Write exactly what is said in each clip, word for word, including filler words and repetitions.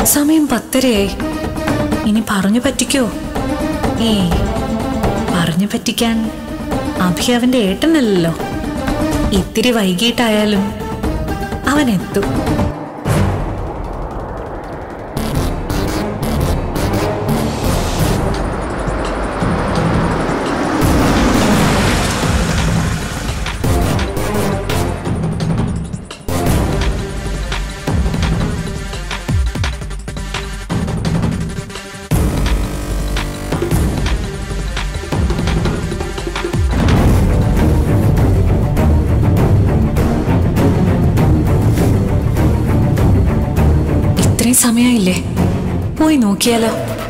സമയം പത്തരയായി. ഇനി പറഞ്ഞു പറ്റിക്കോ? ഏ പറഞ്ഞു പറ്റിക്കാൻ അഭി അവന്റെ ഏട്ടനല്ലല്ലോ. ഇത്തിരി വൈകിട്ടായാലും അവൻ എത്തും. സമയമില്ലേ? പോയി നോക്കിയാലോ?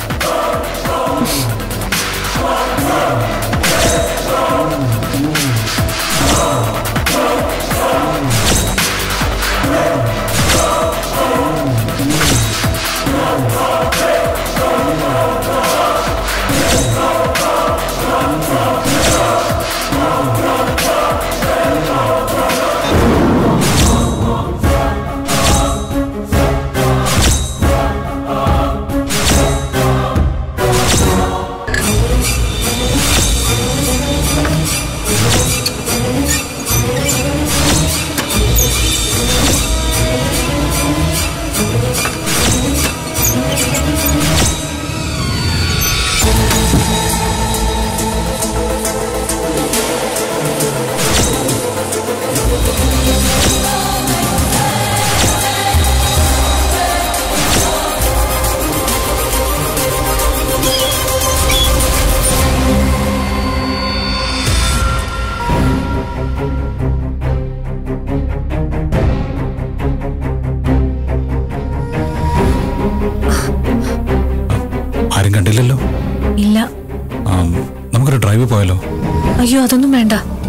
കണ്ടില്ലല്ലോ? ഇല്ല. നമുക്കൊരു ഡ്രൈവ് പോയാലോ? അയ്യോ, അതൊന്നും വേണ്ട.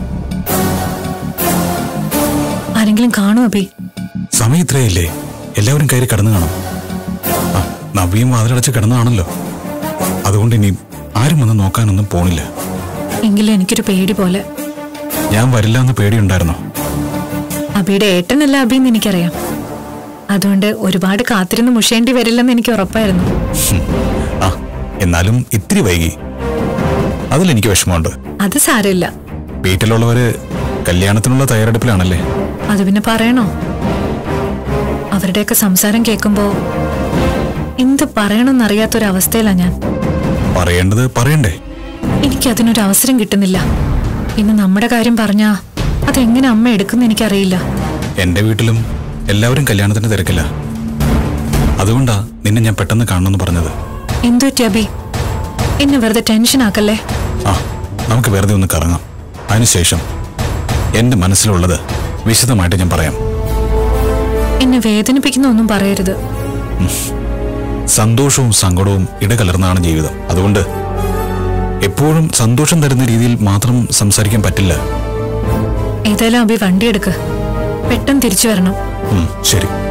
ആരെങ്കിലും കാണും അഭി? സമയം ഇത്രയല്ലേ, എല്ലാവരും കയറി കിടന്നു കാണും. നവ്യം വാതിലടച്ച് കിടന്നാണല്ലോ, അതുകൊണ്ട് ഇനി ആരും വന്ന് നോക്കാനൊന്നും പോണില്ല. എങ്കിലും എനിക്കൊരു പേടി പോലെ. ഞാൻ വരില്ല എന്ന് പേടിയുണ്ടായിരുന്നോ? അഭിയുടെ ഏട്ടനല്ല അഭിന്ന് എനിക്കറിയാം. അതുകൊണ്ട് ഒരുപാട് കാത്തിരുന്ന് മുഷേണ്ടി വരില്ലെന്ന് എനിക്ക് ഉറപ്പായിരുന്നു. ആ, എന്നാലും ഇത്തിരി വൈകി, അതിലെനിക്ക് വിഷമമുണ്ട്. അത് സാരമില്ല. വീട്ടിലുള്ളവര് കല്യാണത്തിനുള്ള തയ്യാറെടുപ്പിലാണല്ലേ? അത് പിന്നെ പറയണോ? അവരുടെയൊക്കെ സംസാരം കേൾക്കുമ്പോ എന്ത് പറയണമെന്നറിയാത്തൊരവസ്ഥയിലാണ് ഞാൻ. പറയേണ്ടത് പറയണ്ടേ? എനിക്കതിനൊരു അവസരം കിട്ടുന്നില്ല. പിന്നെ നമ്മുടെ കാര്യം പറഞ്ഞാ അതെങ്ങനെ അമ്മ എടുക്കുന്ന എനിക്കറിയില്ല. എന്റെ വീട്ടിലും എല്ലാവരും കല്യാണത്തിന് തിരക്കില്ല. അതുകൊണ്ടാ നിന്നെ ഞാൻ പെട്ടെന്ന് കാണണമെന്ന് പറഞ്ഞത്. എന്തോ അഭി, എന്നെ വെറുതെ ടെൻഷൻ ആക്കല്ലേ. ആ, നമുക്ക് വെറുതെ ഒന്ന് കറങ്ങാം. അതിനുശേഷം എന്റെ മനസ്സിലുള്ളത് വിശദമായിട്ട് ഞാൻ പറയാം. എന്നെ വേദനിപ്പിക്കുന്ന ഒന്നും പറയരുത്. സന്തോഷവും സങ്കടവും ഇടകലർന്നാണ് ജീവിതം. അതുകൊണ്ട് എപ്പോഴും സന്തോഷം തരുന്ന രീതിയിൽ മാത്രം സംസാരിക്കാൻ പറ്റില്ല. ഏതായാലും അഭി വണ്ടി എടുക്ക്, പെട്ടെന്ന് തിരിച്ചു വരണം. ശരി.